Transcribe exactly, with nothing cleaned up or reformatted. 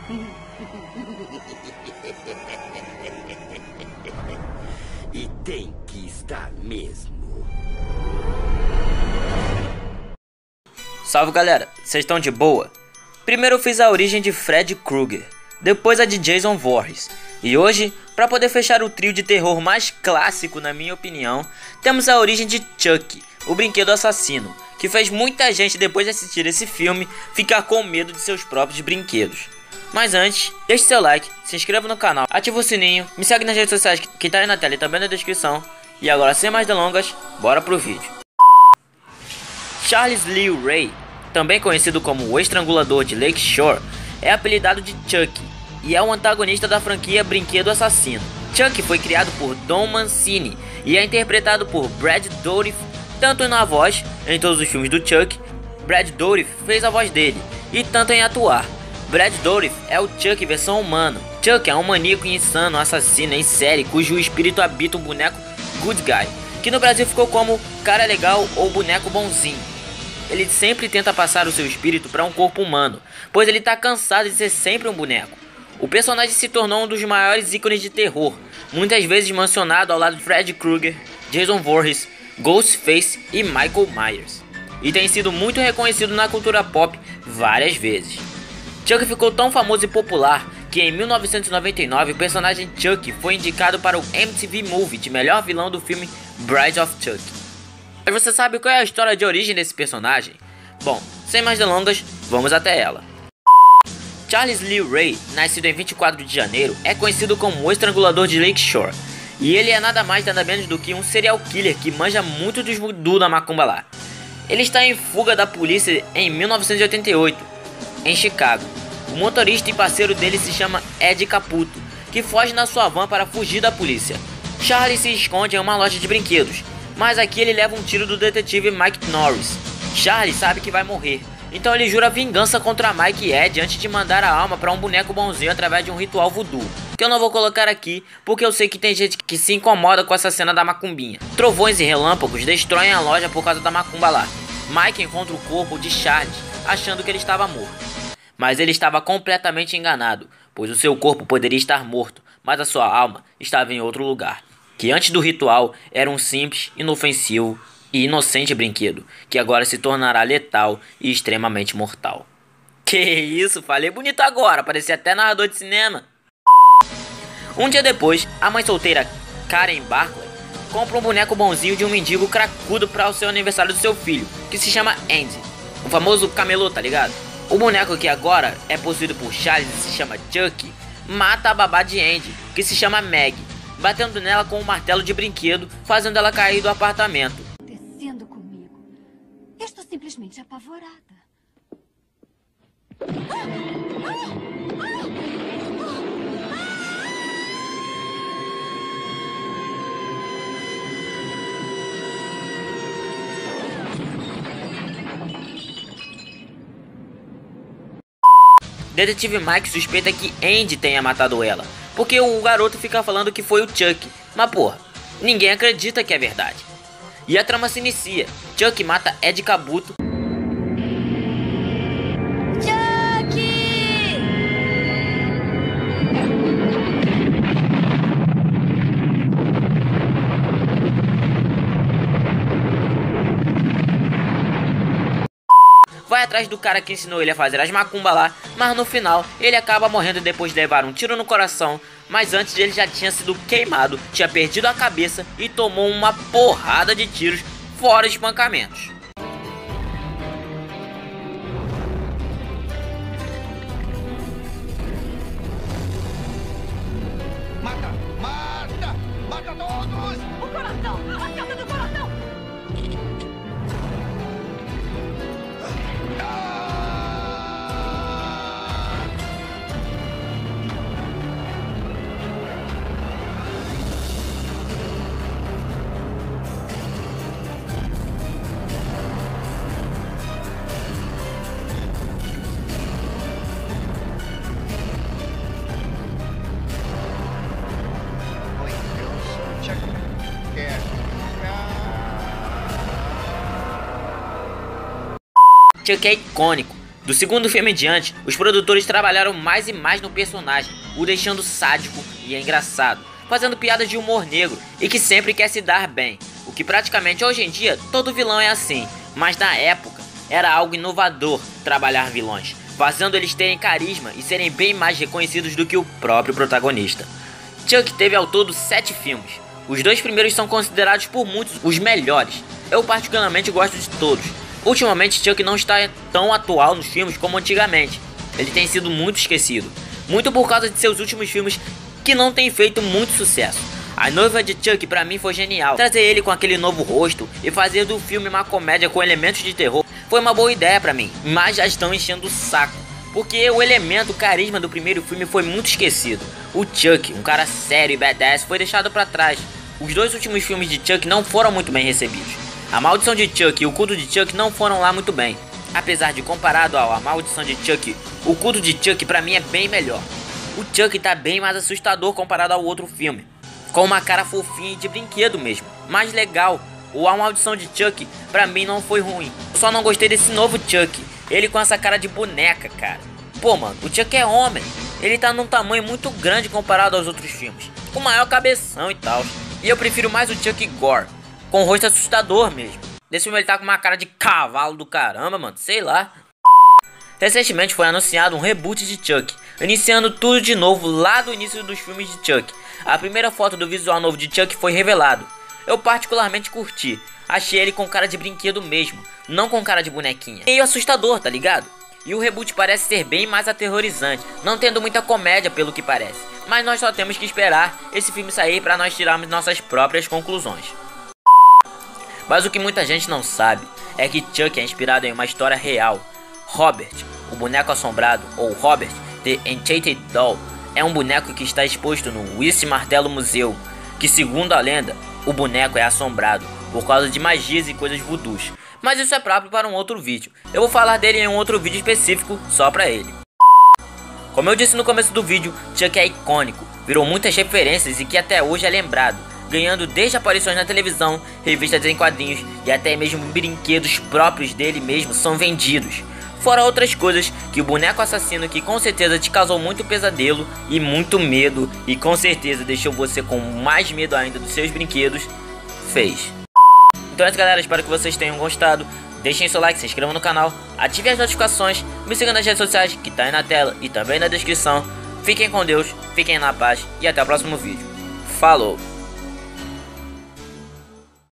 E tem que estar mesmo. Salve galera, vocês estão de boa? Primeiro eu fiz a origem de Freddy Krueger, depois a de Jason Voorhees. E hoje, para poder fechar o trio de terror mais clássico na minha opinião, temos a origem de Chucky, o brinquedo assassino, que fez muita gente depois de assistir esse filme ficar com medo de seus próprios brinquedos. Mas antes, deixe seu like, se inscreva no canal, ative o sininho, me segue nas redes sociais que tá aí na tela e também na descrição. E agora sem mais delongas, bora pro vídeo. Charles Lee Ray, também conhecido como o Estrangulador de Lake Shore, é apelidado de Chucky e é o antagonista da franquia Brinquedo Assassino. Chucky foi criado por Don Mancini e é interpretado por Brad Dourif, tanto na voz, em todos os filmes do Chucky, Brad Dourif fez a voz dele, e tanto em atuar. Brad Dourif é o Chucky versão humano. Chucky é um maníaco insano assassino em série cujo espírito habita um boneco Good Guy, que no Brasil ficou como cara legal ou boneco bonzinho. Ele sempre tenta passar o seu espírito para um corpo humano, pois ele está cansado de ser sempre um boneco. O personagem se tornou um dos maiores ícones de terror, muitas vezes mencionado ao lado de Freddy Krueger, Jason Voorhees, Ghostface e Michael Myers, e tem sido muito reconhecido na cultura pop várias vezes. Chucky ficou tão famoso e popular que em mil novecentos e noventa e nove o personagem Chucky foi indicado para o M T V Movie de melhor vilão do filme Bride of Chucky. Mas você sabe qual é a história de origem desse personagem? Bom, sem mais delongas, vamos até ela. Charles Lee Ray, nascido em vinte e quatro de janeiro, é conhecido como o Estrangulador de Lake Shore. E ele é nada mais nada menos do que um serial killer que manja muito dos voodoo da macumba lá. Ele está em fuga da polícia em mil novecentos e oitenta e oito, em Chicago. O motorista e parceiro dele se chama Ed Caputo, que foge na sua van para fugir da polícia. Charlie se esconde em uma loja de brinquedos, mas aqui ele leva um tiro do detetive Mike Norris. Charlie sabe que vai morrer, então ele jura vingança contra Mike e Ed antes de mandar a alma para um boneco bonzinho através de um ritual voodoo, que eu não vou colocar aqui porque eu sei que tem gente que se incomoda com essa cena da macumbinha. Trovões e relâmpagos destroem a loja por causa da macumba lá. Mike encontra o corpo de Charles, achando que ele estava morto. Mas ele estava completamente enganado, pois o seu corpo poderia estar morto, mas a sua alma estava em outro lugar, que antes do ritual era um simples, inofensivo e inocente brinquedo, que agora se tornará letal e extremamente mortal. Que isso, falei bonito agora, parecia até narrador de cinema. Um dia depois, a mãe solteira Karen Barclay compra um boneco bonzinho de um mendigo cracudo para o seu aniversário do seu filho, que se chama Andy, o famoso camelô, tá ligado? O boneco que agora é possuído por Charles e se chama Chucky, mata a babá de Andy, que se chama Meg, batendo nela com um martelo de brinquedo, fazendo ela cair do apartamento. Descendo comigo. Eu estou simplesmente apavorada. Detetive Mike suspeita que Andy tenha matado ela, porque o garoto fica falando que foi o Chucky, mas porra, ninguém acredita que é verdade. E a trama se inicia, Chucky mata Ed Caputo. Vai atrás do cara que ensinou ele a fazer as macumba lá, mas no final ele acaba morrendo depois de levar um tiro no coração, mas antes ele já tinha sido queimado, tinha perdido a cabeça e tomou uma porrada de tiros, fora espancamentos. Mata! Mata! Mata todos! O coração! Acerta do coração! Chucky é icônico. Do segundo filme em diante, os produtores trabalharam mais e mais no personagem, o deixando sádico e engraçado, fazendo piadas de humor negro e que sempre quer se dar bem, o que praticamente hoje em dia todo vilão é assim, mas na época era algo inovador trabalhar vilões, fazendo eles terem carisma e serem bem mais reconhecidos do que o próprio protagonista. Chuck teve ao todo sete filmes. Os dois primeiros são considerados por muitos os melhores. Eu particularmente gosto de todos. Ultimamente Chuck não está tão atual nos filmes como antigamente. Ele tem sido muito esquecido, muito por causa de seus últimos filmes que não têm feito muito sucesso. A Noiva de Chuck pra mim foi genial. Trazer ele com aquele novo rosto e fazer do filme uma comédia com elementos de terror foi uma boa ideia pra mim, mas já estão enchendo o saco, porque o elemento carisma do primeiro filme foi muito esquecido. O Chuck, um cara sério e badass, foi deixado pra trás. Os dois últimos filmes de Chuck não foram muito bem recebidos. A Maldição de Chuck e o Culto de Chuck não foram lá muito bem. Apesar de, comparado ao A Maldição de Chuck, o Culto de Chuck pra mim é bem melhor. O Chuck tá bem mais assustador comparado ao outro filme, com uma cara fofinha e de brinquedo mesmo, mais legal. O A Maldição de Chuck pra mim não foi ruim, eu só não gostei desse novo Chuck, ele com essa cara de boneca, cara. Pô mano, o Chuck é homem, ele tá num tamanho muito grande comparado aos outros filmes, com maior cabeção e tal. E eu prefiro mais o Chuck Gore, com o rosto assustador mesmo. Nesse filme ele tá com uma cara de cavalo do caramba, mano, sei lá. Recentemente foi anunciado um reboot de Chuck, iniciando tudo de novo lá do início dos filmes de Chuck. A primeira foto do visual novo de Chuck foi revelado. Eu particularmente curti, achei ele com cara de brinquedo mesmo, não com cara de bonequinha. Meio assustador, tá ligado? E o reboot parece ser bem mais aterrorizante, não tendo muita comédia pelo que parece. Mas nós só temos que esperar esse filme sair pra nós tirarmos nossas próprias conclusões. Mas o que muita gente não sabe é que Chuck é inspirado em uma história real. Robert, o boneco assombrado, ou Robert, The Enchanted Doll, é um boneco que está exposto no Wiss Martelo Museu, que segundo a lenda, o boneco é assombrado por causa de magias e coisas voodoos. Mas isso é próprio para um outro vídeo, eu vou falar dele em um outro vídeo específico só pra ele. Como eu disse no começo do vídeo, Chuck é icônico, virou muitas referências e que até hoje é lembrado, ganhando desde aparições na televisão, revistas em quadrinhos e até mesmo brinquedos próprios dele mesmo são vendidos. Fora outras coisas que o boneco assassino, que com certeza te causou muito pesadelo e muito medo, e com certeza deixou você com mais medo ainda dos seus brinquedos, fez. Então é isso galera, espero que vocês tenham gostado. Deixem seu like, se inscrevam no canal, ativem as notificações, me sigam nas redes sociais que tá aí na tela e também na descrição. Fiquem com Deus, fiquem na paz e até o próximo vídeo. Falou!